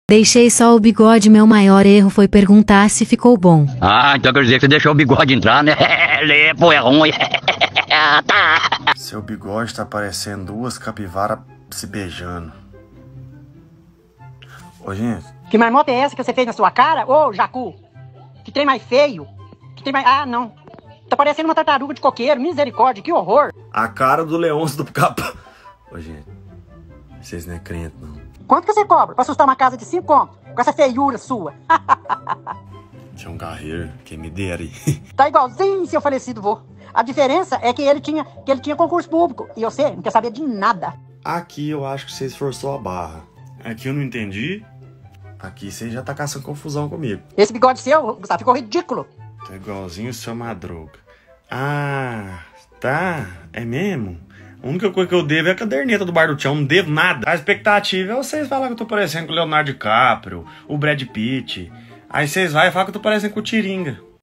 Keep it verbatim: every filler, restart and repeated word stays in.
Deixei só o bigode, meu maior erro foi perguntar se ficou bom. Ah, então quer dizer que você deixou o bigode entrar, né? Lepo é ruim. Tá. Seu bigode tá parecendo duas capivaras se beijando. Ô, gente. Que marmota é essa que você fez na sua cara? Ô, Jacu! Que trem mais feio! Que trem mais... Ah, não! Tá parecendo uma tartaruga de coqueiro, misericórdia, que horror! A cara do Leôncio do Capa. Ô, gente, vocês não é crente, não. Quanto que você cobra pra assustar uma casa de cinco contos? Com essa feiura sua? Tinha um carreiro, quem me dera aí. Tá igualzinho seu falecido vô. A diferença é que ele tinha, que ele tinha concurso público. E você não quer saber de nada. Aqui eu acho que você esforçou a barra. Aqui eu não entendi. Aqui você já tá caçando confusão comigo. Esse bigode seu, Gustavo, ficou ridículo. Tá igualzinho o seu Madruga. Ah, tá. É mesmo? A única coisa que eu devo é a caderneta do Bar do Tião. Não devo nada. A expectativa é vocês falar que eu tô parecendo com o Leonardo DiCaprio, o Brad Pitt. Aí vocês vão e falam que eu tô parecendo com o Tiringa.